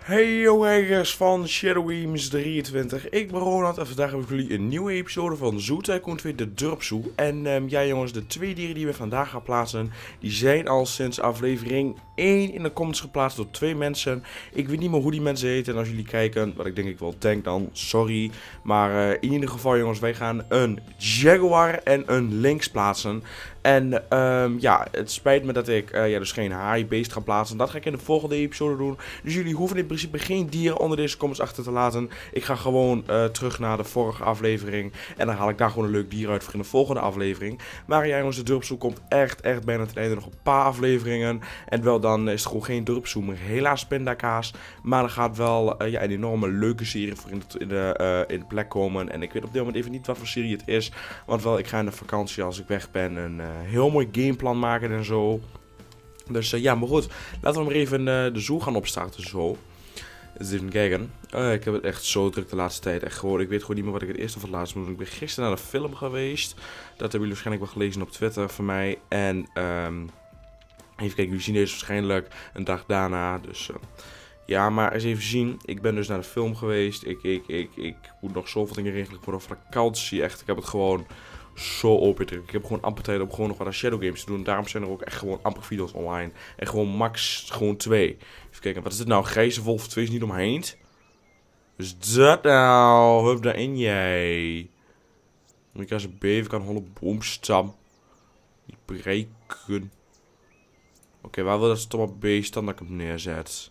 Hey yo kijkers van Shadow 23, ik ben Ronald en vandaag heb ik voor jullie een nieuwe episode van Zoo Tycoon 2 de Dorpszoo. En ja jongens, de twee dieren die we vandaag gaan plaatsen, die zijn al sinds aflevering 1 in de comments geplaatst door twee mensen. Ik weet niet meer hoe die mensen heten en als jullie kijken, wat ik denk ik wel denk dan, sorry. Maar in ieder geval jongens, wij gaan een Jaguar en een Lynx plaatsen. En ja, het spijt me dat ik dus geen haaienbeest ga plaatsen. Dat ga ik in de volgende episode doen. Dus jullie hoeven in principe geen dieren onder deze comments achter te laten. Ik ga gewoon terug naar de vorige aflevering. En dan haal ik daar gewoon een leuk dier uit voor in de volgende aflevering. Maar ja jongens, de Dorpszoo komt echt bijna ten einde. Nog een paar afleveringen. En wel dan is het gewoon geen Dorpszoo meer. Helaas pindakaas. Maar er gaat wel ja, een enorme leuke serie voor in de plek komen. En ik weet op dit moment even niet wat voor serie het is. Want wel, ik ga in de vakantie als ik weg ben een heel mooi gameplan maken en zo. Dus ja, maar goed. Laten we maar even de zoo gaan opstarten zo. Dus even kijken. Ik heb het echt zo druk de laatste tijd. Echt gewoon, ik weet gewoon niet meer wat ik het eerste of het laatste moet doen. Ik ben gisteren naar de film geweest. Dat hebben jullie waarschijnlijk wel gelezen op Twitter van mij. En even kijken, jullie zien deze waarschijnlijk een dag daarna. Dus ja, maar eens even zien. Ik ben dus naar de film geweest. Ik moet nog zoveel dingen regelen voor de vakantie. Echt, ik heb het gewoon zo opgedrukt. Ik heb gewoon amper tijd om gewoon nog wat aan Shadow Games te doen. Daarom zijn er ook echt gewoon amper video's online. En gewoon max gewoon 2. Even kijken, wat is dit nou? Grijze Wolf 2 is niet omheen. Dus dat nou? Hup, daarin jij. Ik als een bever kan holle boomstam. Niet breken. Oké, waar wil dat stomme beest dan dat ik hem neerzet?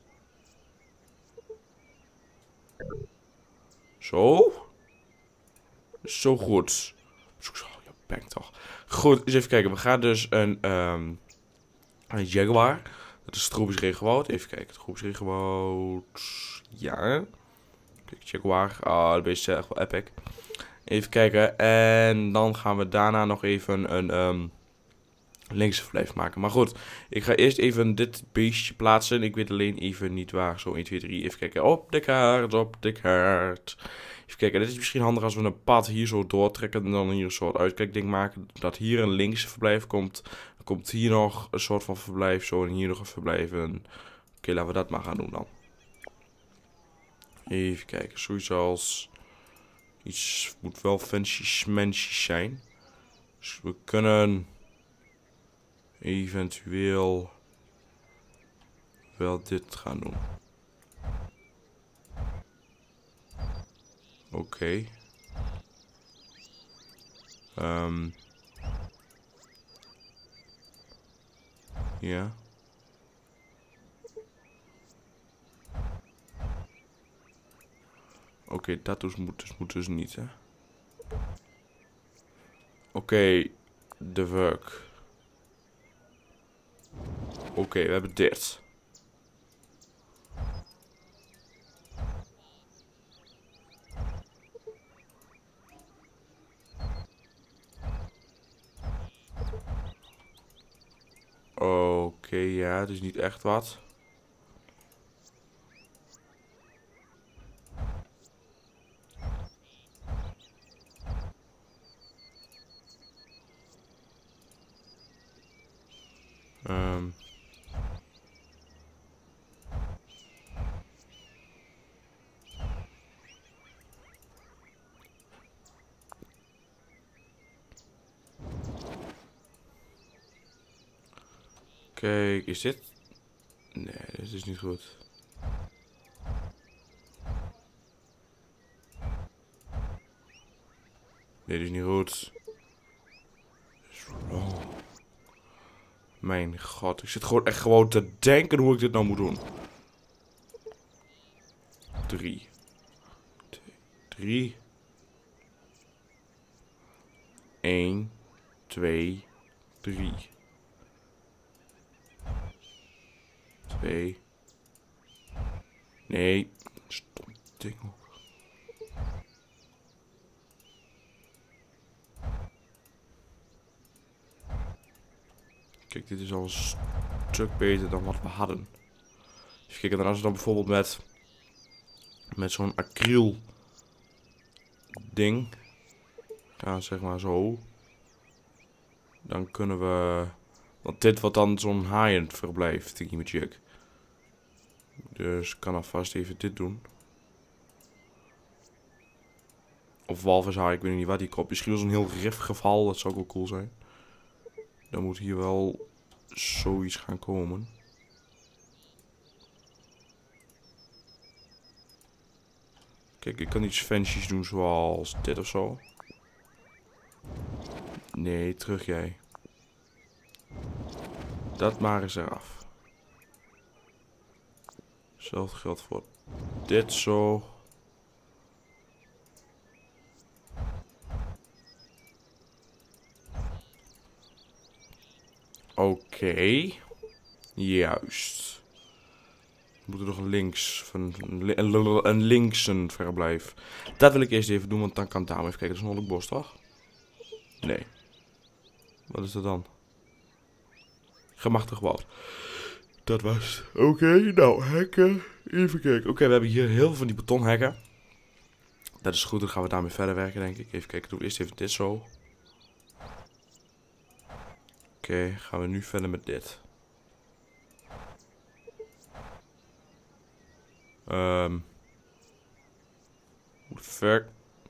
Zo? Zo goed. Je bek toch. Goed, eens even kijken. We gaan dus een Jaguar. Dat is het tropisch regenwoud. Even kijken. Het tropisch regenwoud. Ja. Kijk, Jaguar. Ah, dat beest is echt wel epic. Even kijken. En dan gaan we daarna nog even een linkse verblijf maken. Maar goed, ik ga eerst even dit beestje plaatsen. Ik weet alleen even niet waar. Zo 1, 2, 3. Even kijken. Op de kaart, op de kaart. Even kijken, dit is misschien handig als we een pad hier zo doortrekken en dan hier een soort uitkijkding maken. Dat hier een linkse verblijf komt. Dan komt hier nog een soort van verblijf zo en hier nog een verblijf. Oké, laten we dat maar gaan doen dan. Even kijken, zoiets als iets moet wel fancy smansy zijn. Dus we kunnen eventueel wel dit gaan doen. Oké. Ja. Oké, dat moet dus niet, hè. Oké, de work. Oké, we hebben dit. Oké, ja, het is niet echt wat. Kijk, is dit? Nee, dit is niet goed. Nee, dit is niet goed. Oh. Mijn god, ik zit gewoon echt gewoon te denken hoe ik dit nou moet doen. 3. 3. 1, 2, 3. 2. Nee, stom ding. Kijk, dit is al een stuk beter dan wat we hadden. Dus kijk, en als we dan bijvoorbeeld met zo'n acryl ding gaan, zeg maar zo. Dan kunnen we... Want dit wordt dan zo'n high-end verblijf, thingy-majig. Dus ik kan alvast even dit doen. Of walvishaar, ik weet niet wat die kop. Misschien was een heel rifgeval, dat zou ook wel cool zijn. Dan moet hier wel zoiets gaan komen. Kijk, ik kan iets fancy's doen zoals dit of zo. Nee, terug jij. Dat maar eens eraf. Hetzelfde geldt voor dit zo. Oké. Juist. We moeten nog links. Een linksen verblijf. Dat wil ik eerst even doen, want dan kan Dame even kijken. Dat is een Noordelijk Bos, toch? Nee. Wat is dat dan? Gemachtig woud. Dat was het. Oké, nou, hekken. Even kijken. Oké, we hebben hier heel veel van die betonhekken. Dat is goed, dan gaan we daarmee verder werken, denk ik. Even kijken, doen we eerst even dit zo. Oké, gaan we nu verder met dit. What the fuck?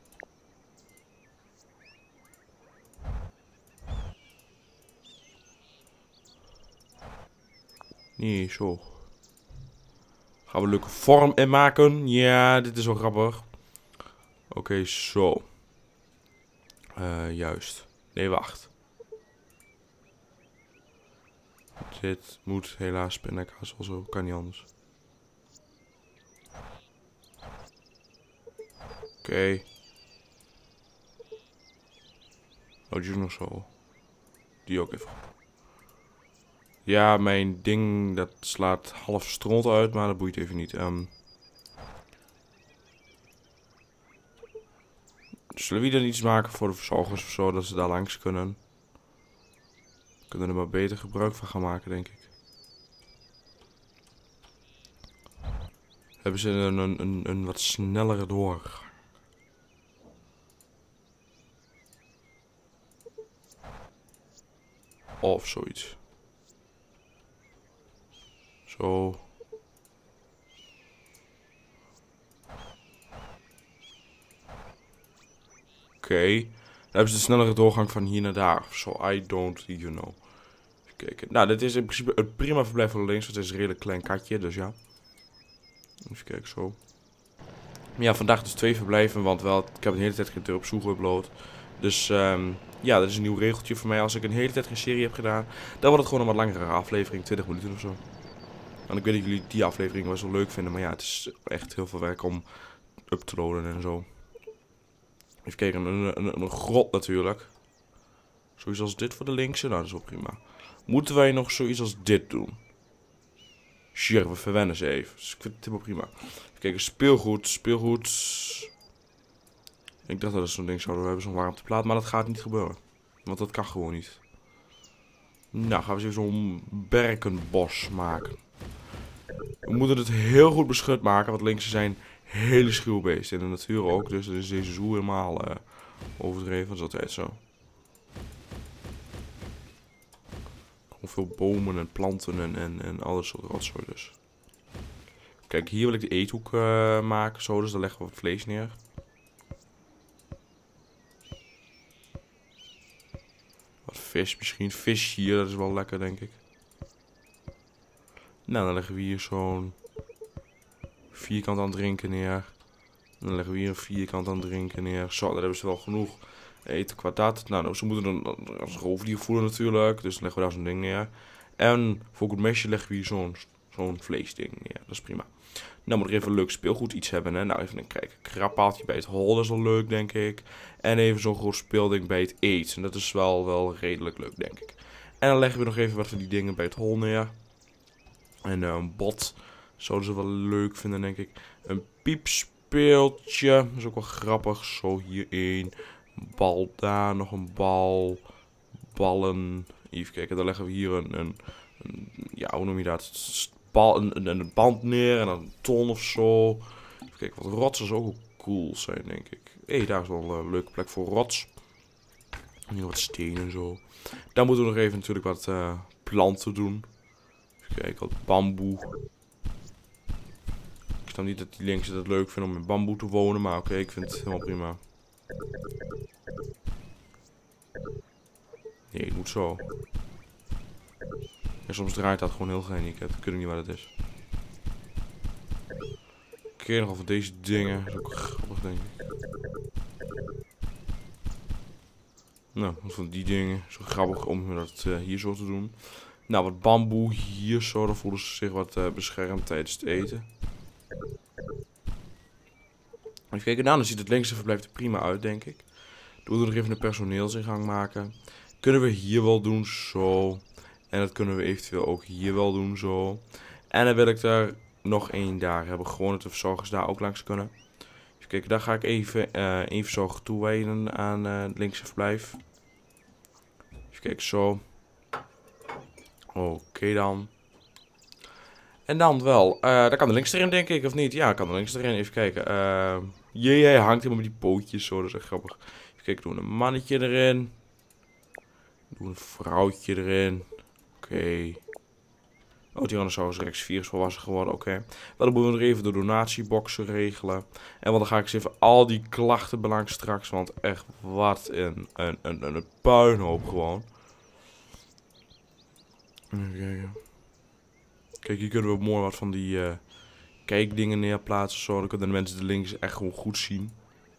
Nee, zo. Gaan we een leuke vorm in maken? Ja, dit is wel grappig. Oké, zo. Juist. Nee, wacht. Dit moet helaas pindakaas wel zo. Kan niet anders. Oké. Oh, die is nog zo. Die ook even. Ja, mijn ding dat slaat half stront uit, maar dat boeit even niet. Zullen we dan iets maken voor de verzorgers of zo, dat ze daar langs kunnen? We kunnen er maar beter gebruik van gaan maken, denk ik. Hebben ze een wat snellere doorgang? Of zoiets. Zo. Oké. Dan hebben ze de snellere doorgang van hier naar daar. Zo, I don't even know. Even kijken. Nou, dit is in principe een prima verblijf voor links. Want het is een redelijk klein katje, dus ja. Even kijken, zo. Maar ja, vandaag dus 2 verblijven, want wel, ik heb de hele tijd geen Turp Zoo geüpload. Dus ja, dat is een nieuw regeltje voor mij. Als ik een hele tijd geen serie heb gedaan, dan wordt het gewoon een wat langere aflevering, 20 minuten of zo. Want ik weet dat jullie die aflevering wel zo leuk vinden, maar ja, het is echt heel veel werk om up te loaden en zo. Even kijken, een grot natuurlijk. Zoiets als dit voor de linkse, nou dat is wel prima. Moeten wij nog zoiets als dit doen? Sure, we verwennen ze even. Dus ik vind het helemaal prima. Even kijken, speelgoed. Ik dacht dat we zo'n ding zouden hebben, zo'n warmteplaat, maar dat gaat niet gebeuren. Want dat kan gewoon niet. Nou, gaan we eens even zo'n berkenbos maken. We moeten het heel goed beschut maken, want linkse zijn hele schuwbeesten. In de natuur ook, dus dan is deze zoo helemaal overdreven. Dat is altijd zo. Gewoon veel bomen en planten en alles soort rotzooi dus. Kijk, hier wil ik de eethoek maken, zo, dus daar leggen we wat vlees neer. Wat vis misschien. Vis hier, dat is wel lekker, denk ik. Nou, dan leggen we hier zo'n vierkant aan drinken neer. Dan leggen we hier een vierkant aan drinken neer. Zo, daar hebben ze wel genoeg eten qua dat. Nou, ze moeten dan als roofdier voelen natuurlijk. Dus dan leggen we daar zo'n ding neer. En voor goed mesje leggen we hier zo'n vleesding neer. Dat is prima. Nou moet er even een leuk speelgoed iets hebben. Hè? Nou, even een krabbaaltje bij het hol. Dat is wel leuk, denk ik. En even zo'n groot speelding bij het eten. En dat is wel redelijk leuk, denk ik. En dan leggen we nog even wat van die dingen bij het hol neer. En een bot. Zouden ze wel leuk vinden, denk ik. Een piepspeeltje. Dat is ook wel grappig. Zo hier één. Bal daar. Nog een bal. Ballen. Even kijken. Dan leggen we hier ja, hoe noem je dat? Een band neer. En dan een ton of zo. Even kijken. Wat rotsen zou ook cool zijn, denk ik. Hé, daar is wel een leuke plek voor rots. En hier wat stenen en zo. Dan moeten we nog even natuurlijk wat planten doen. Even kijken. Wat bamboe. snap niet dat die linkse dat leuk vinden om in bamboe te wonen. Maar oké, ik vind het helemaal prima. Nee, het moet zo. En soms draait dat gewoon heel gehandicapt. Ik weet niet wat het is. Ik ken nogal van deze dingen. Dat is ook grappig, denk ik. Nou, van die dingen. Zo grappig om dat hier zo te doen. Nou, wat bamboe hier zo. Dan voelen ze zich wat beschermd tijdens het eten. Even kijken. Nou, dan ziet het linkse verblijf er prima uit, denk ik. Doen we nog even een personeelsingang maken. Kunnen we hier wel doen, zo. En dat kunnen we eventueel ook hier wel doen, zo. En dan wil ik er nog één daar hebben. Gewoon dat de verzorgers daar ook langs kunnen. Even kijken, daar ga ik even één verzorger toewijden aan het linkse verblijf. Even kijken, zo. Oké dan. En dan wel. Daar kan de links erin, denk ik, of niet? Ja, kan de links erin. Even kijken. Jee, hij hangt helemaal met die pootjes, zo. Dat is echt grappig. Even kijken, doen we een mannetje erin. Doen een vrouwtje erin. Oké. Oh, Tyrannosaurus Rex 4 is volwassen geworden. Oké. Dan moeten we nog even de donatieboxen regelen. En dan ga ik eens even al die klachten belangen straks. Want echt, wat een puinhoop gewoon. Even kijken. Kijk, hier kunnen we mooi wat van die kijkdingen neerplaatsen. Zo, dan kunnen de mensen de links echt gewoon goed zien.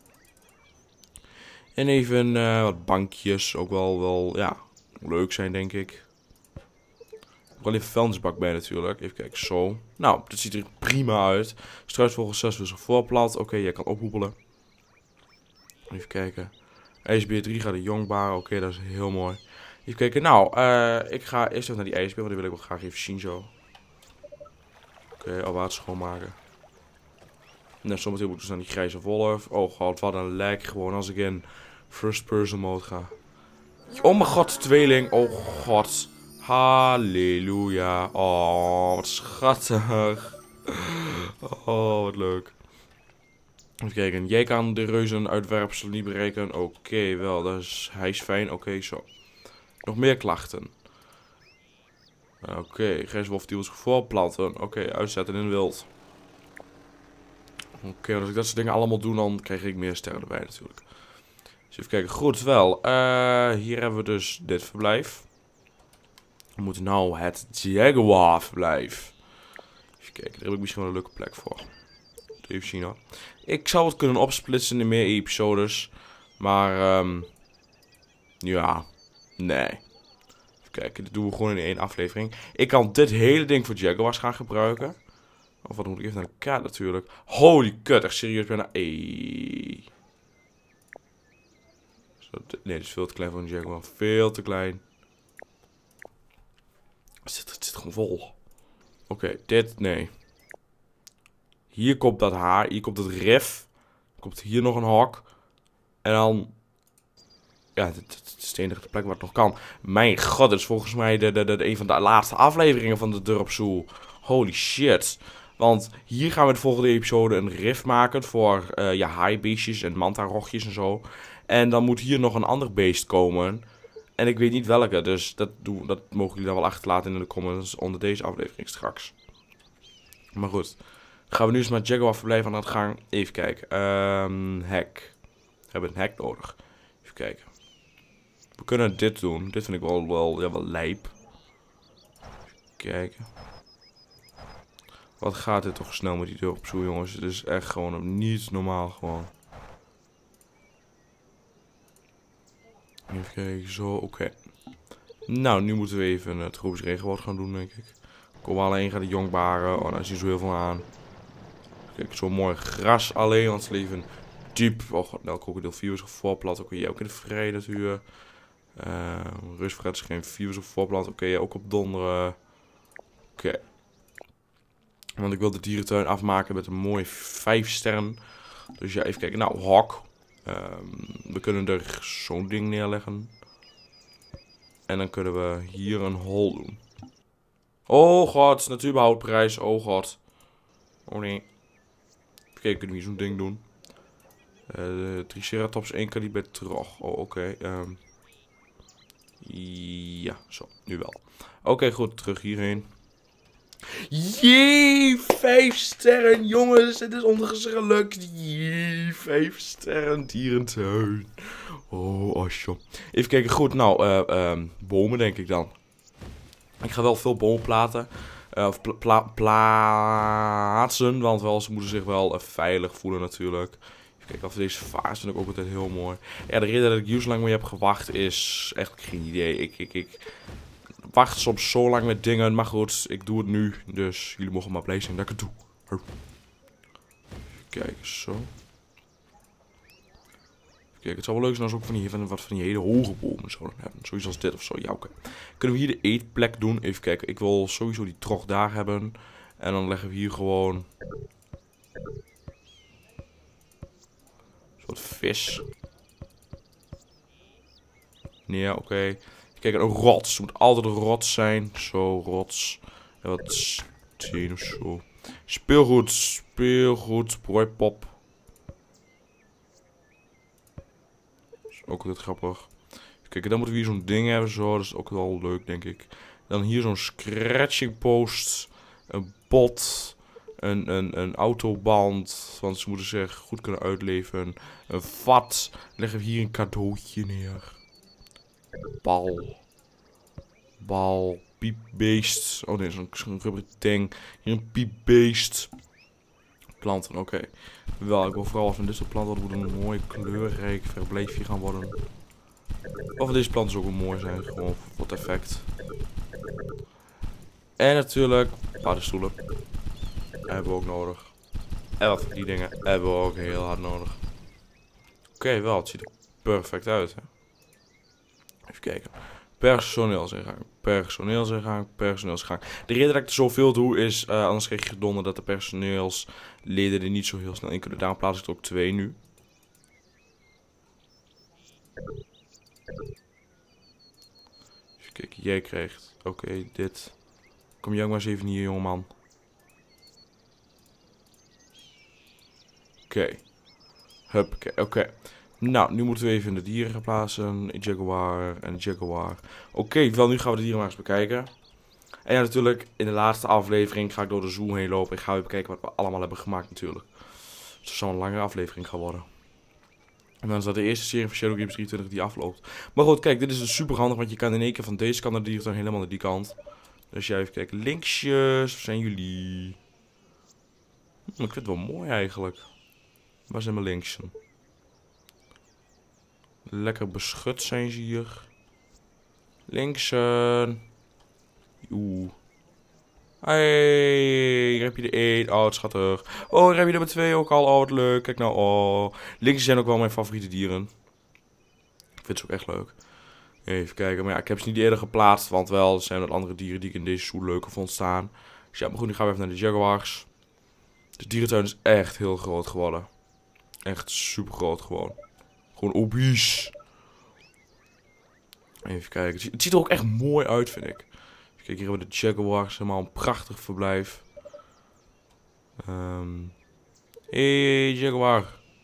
En even wat bankjes. Ook wel ja, leuk zijn, denk ik. Wel even vuilnisbak bij natuurlijk. Even kijken, zo. Nou, dit ziet er prima uit. Struisvogel 6 is voorplat. Oké, jij kan ophoepelen. Even kijken. IJsbeer 3 gaat de jongbaren. Oké, dat is heel mooi. Even kijken. Nou, ik ga eerst even naar die ijsbeer. Want die wil ik wel graag even zien zo. Oké, al water schoonmaken. Nou, zometeen moet ik dus naar die grijze wolf. Oh god, wat een lek gewoon als ik in first person mode ga. Oh mijn god, tweeling. Oh god. Halleluja. Oh, wat schattig. Oh, wat leuk. Even kijken. Jij kan de reuzen uitwerpsel niet bereiken. Oké, wel. Hij is fijn. Oké, zo. Nog meer klachten. Oké, grijswolf die wil zich voorplanten. Oké, uitzetten in wild. Oké, als ik dat soort dingen allemaal doe, dan krijg ik meer sterren erbij natuurlijk. Dus even kijken. Goed, wel. Hier hebben we dus dit verblijf. We moeten nou het Jaguar verblijf. Even kijken, daar heb ik misschien wel een leuke plek voor. Even zien hoor. Ik zou het kunnen opsplitsen in meer episodes. Maar, ja, nee. Even kijken, dit doen we gewoon in één aflevering. Ik kan dit hele ding voor Jaguars gaan gebruiken. Of wat moet ik even naar de kaart natuurlijk. Holy kut, echt serieus bijna. Nee, dit is veel te klein voor een Jaguar. Veel te klein. Het zit gewoon vol. Oké, dit, nee. Hier komt dat haar, hier komt het rif. Komt hier nog een hok. En dan... Ja, dit is de enige plek waar het nog kan. Mijn god, dit is volgens mij een van de laatste afleveringen van de Durp Zoo. Holy shit. Want hier gaan we de volgende episode een rif maken voor ja, haaibeestjes en manta-rogjes en zo. En dan moet hier nog een ander beest komen. En ik weet niet welke, dus dat mogen jullie dan wel achterlaten in de comments onder deze aflevering straks. Maar goed, gaan we nu eens met Jaguar verblijf aan de gang. Even kijken, hek. We hebben een hek nodig. Even kijken. We kunnen dit doen, dit vind ik wel lijp. Even kijken. Wat gaat dit toch snel met die deur op zoek, jongens. Het is echt gewoon niet normaal gewoon. Even kijken, zo, oké. Nou, nu moeten we even het tropisch regenwoud gaan doen, denk ik. Kom alleen, gaan de jongbaren. Oh, daar zie je zo heel veel aan. Kijk, zo mooi gras alleen, want ze leven diep. Oh god, nou, krokodil virus of voorplat. Oké, jij ook in de vrije natuur. Rustfred is geen virus of voorplat. Oké, jij ook op donderen. Oké. Want ik wil de dierentuin afmaken met een mooie 5 sterren. Dus ja, even kijken. Nou, hok. We kunnen er zo'n ding neerleggen. En dan kunnen we hier een hol doen. Oh god, natuurbehoudprijs. Oh god. Oh nee. Even kijken, kunnen we hier zo'n ding doen. Triceratops 1 kaliber trog. Oh, oké. Ja, zo. Nu wel. Oké, goed. Terug hierheen. Jee, 5 sterren, jongens. Het is ons gelukt. Jee, 5 sterren dierentuin. Oh, osjo. Even kijken, goed. Nou, bomen denk ik dan. Ik ga wel veel bomen plaatsen. Want wel, ze moeten zich wel veilig voelen natuurlijk. Even kijken, of deze vaas vind ik ook altijd heel mooi. Ja, de reden dat ik hier zo lang mee heb gewacht is echt geen idee. Ik wacht soms zo lang met dingen, maar goed, ik doe het nu. Dus jullie mogen maar blij zijn dat ik het doe. Even kijken, zo. Kijk, het zou wel leuk zijn als we ook wat van die hele hoge bomen zouden hebben. Zoiets als dit of zo. Ja, oké. Kunnen we hier de eetplek doen? Even kijken. Ik wil sowieso die trog daar hebben. En dan leggen we hier gewoon een soort vis. Nee, oké. Kijk, een rots. Het moet altijd een rots zijn. Zo, rots. En wat steen of zo. Speelgoed. Speelgoed. Pop. Ook altijd grappig. Kijk, dan moeten we hier zo'n ding hebben. Zo, dat is ook wel leuk, denk ik. Dan hier zo'n scratching post. Een bot. Een autoband. Want ze moeten zich goed kunnen uitleven. Een vat. Dan leggen we hier een cadeautje neer. Bal. Piepbeest. Oh nee, zo'n rubberen ding. Hier een piepbeest. Planten, oké. Wel, ik wil vooral van dit soort planten moet een mooi kleurrijk verblijfje gaan worden. Of deze planten ook wel mooi zijn, gewoon voor het effect. En natuurlijk paddenstoelen. Hebben we ook nodig. En wat van die dingen hebben we ook heel hard nodig. Oké, wel, het ziet er perfect uit, hè. Even kijken. Personeelsingang. De reden dat ik er zoveel doe is, anders krijg je gedonder dat de personeelsleden er niet zo heel snel in kunnen. Daarom plaats ik er ook 2 nu. Even kijken, jij krijgt. Oké, dit. Kom jij ook maar eens even hier, jongeman. Oké. Huppakee, oké. Nou, nu moeten we even de dieren gaan plaatsen. Een jaguar en een jaguar. Oké, wel, nu gaan we de dieren maar eens bekijken. En ja, natuurlijk, in de laatste aflevering ga ik door de zoo heen lopen. Ik ga even bekijken wat we allemaal hebben gemaakt natuurlijk. Dus het zal een langere aflevering gaan worden. En dan is dat de eerste serie van Shadow Games 23 die afloopt. Maar goed, kijk, dit is dus super handig, want je kan in één keer van deze kant naar de dierentuin helemaal naar die kant. Dus jij even kijken, linksjes, waar zijn jullie? Ik vind het wel mooi eigenlijk. Waar zijn mijn linksen? Lekker beschut zijn ze hier. Linksen. Oeh. Hey, hier heb je de 1. Oh, het is schattig. Oh, hier heb je nummer 2 ook al. Oh, wat leuk. Kijk nou, oh. Linksen zijn ook wel mijn favoriete dieren. Ik vind ze ook echt leuk. Even kijken. Maar ja, ik heb ze niet eerder geplaatst. Want wel, er zijn wat andere dieren die ik in deze zoo leuker vond staan. Dus ja, maar goed, nu gaan we even naar de jaguars. De dierentuin is echt heel groot geworden. Echt super groot gewoon. Gewoon obese. Even kijken. Het ziet er ook echt mooi uit, vind ik. Even kijken, hier hebben we de jaguars. Helemaal een prachtig verblijf. Hey, jaguar.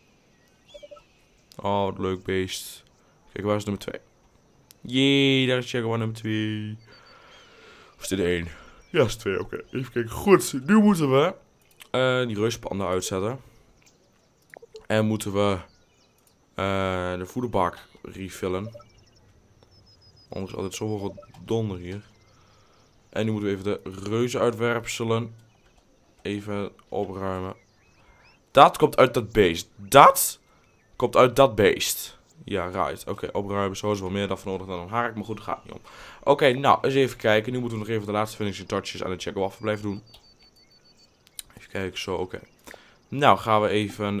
Oh, wat leuk beest. Kijk, waar is nummer 2? Jee, daar is jaguar nummer 2. Of is dit 1? Ja, is 2, oké. Even kijken. Goed, nu moeten we die reuspanda uitzetten. En moeten we de voederbak refillen. Anders is altijd zoveel donder hier. En nu moeten we even de reuzen uitwerpselen. Even opruimen. Dat komt uit dat beest. Dat komt uit dat beest. Ja, right. Oké, opruimen. Zo is wel meer dan van nodig dan een hark. Maar goed, dat gaat niet om. Oké, nou, eens even kijken. Nu moeten we nog even de laatste finishing touches aan de jaguar verblijf doen. Even kijken, zo, oké. Nou, gaan we even...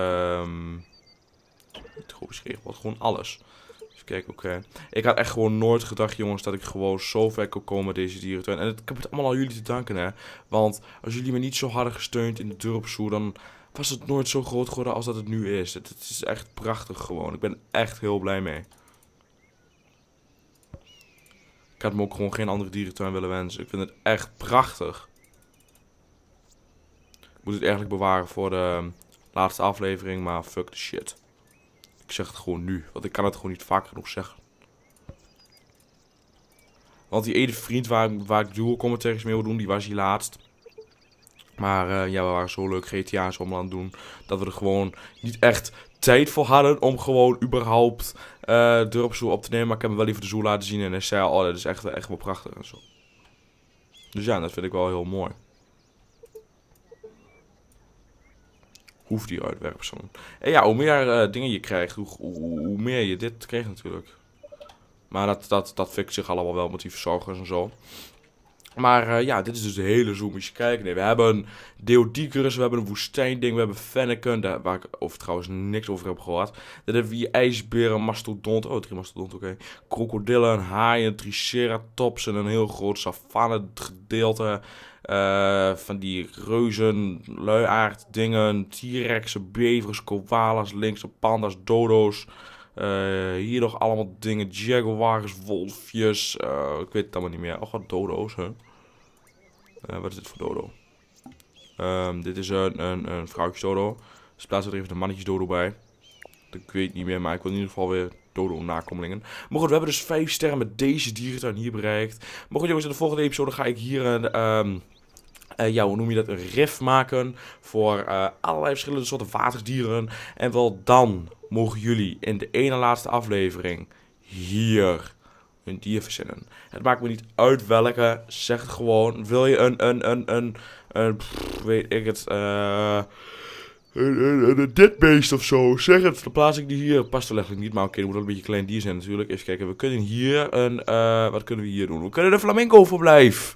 niet goed beschreven wordt, gewoon alles. Even kijken, oké. Ik had echt gewoon nooit gedacht, jongens, dat ik gewoon zo ver kon komen met deze dierentuin. En ik heb het allemaal aan jullie te danken, hè. Want als jullie me niet zo hadden gesteund in de dorpszoe, dan was het nooit zo groot geworden als dat het nu is. Het is echt prachtig gewoon. Ik ben echt heel blij mee. Ik had me ook gewoon geen andere dierentuin willen wensen. Ik vind het echt prachtig. Ik moet het eigenlijk bewaren voor de laatste aflevering, maar fuck the shit. Ik zeg het gewoon nu, want ik kan het gewoon niet vaak genoeg zeggen. Want die ene vriend waar ik dual commentaries mee wil doen, die was hier laatst. Maar ja, we waren zo leuk GTA's om aan het doen, dat we er gewoon niet echt tijd voor hadden om gewoon überhaupt Durpshoe op te nemen. Maar ik heb hem wel even de zoo laten zien en hij zei, oh, dat is echt wel prachtig en zo. Dus ja, dat vind ik wel heel mooi. Hoeft die uitwerpselen. En ja, hoe meer dingen je krijgt, hoe meer je dit krijgt natuurlijk. Maar dat fixt zich allemaal wel met die verzorgers en zo. Maar ja, dit is dus de hele zoo. Moet je kijken. Nee, we hebben Deodicurus, we hebben een woestijnding, we hebben Fenneken, waar ik over trouwens niks over heb gehoord. Dan hebben we hier ijsberen, mastodont, oh 3 mastodont, oké. Krokodillen, haaien, triceratops en een heel groot savanne gedeelte. Van die reuzen, luiaard dingen, T-rexen, bevers, koalas, linkse panda's, dodo's. Hier nog allemaal dingen, jaguars, wolfjes, ik weet het allemaal niet meer. Oh, wat dodo's, hè. Wat is dit voor dodo? Dit is een vrouwtjes dodo. Dus plaatsen we er even de mannetjes dodo bij. Ik weet niet meer, maar ik wil in ieder geval weer dodo nakomelingen. Maar goed, we hebben dus 5 sterren met deze dierentuin hier bereikt. Maar goed jongens, in de volgende episode ga ik hier ja, hoe noem je dat? Een rif maken voor allerlei verschillende soorten waterdieren. En wel dan mogen jullie in de ene laatste aflevering hier een dier verzinnen. Het maakt me niet uit welke, zeg het gewoon. Wil je weet ik het, een ditbeest of zo, zeg het. Dan plaats ik die hier. Past er letterlijk niet, maar oké, dan moet wel een beetje een klein dier zijn natuurlijk. Even kijken, we kunnen hier een, wat kunnen we hier doen? We kunnen een flamingo verblijf.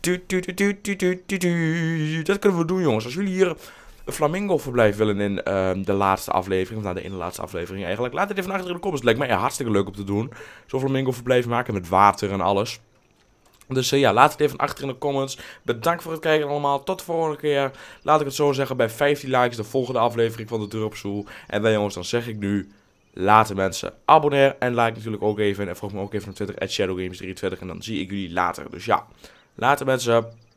Dat kunnen we doen, jongens. Als jullie hier een flamingo verblijf willen in de laatste aflevering, of nou de ene laatste aflevering eigenlijk, laat het even achter in de comments. Het lijkt mij hartstikke leuk om te doen. Zo'n flamingo verblijf maken met water en alles. Dus ja, laat het even achter in de comments. Bedankt voor het kijken allemaal. Tot de volgende keer. Laat ik het zo zeggen, bij 15 likes de volgende aflevering van de Durpshoe. En bij jongens, dan zeg ik nu, later mensen, abonneer en like natuurlijk ook even. En volg me ook even op Twitter, @shadowgames23. En dan zie ik jullie later. Dus ja, later mensen.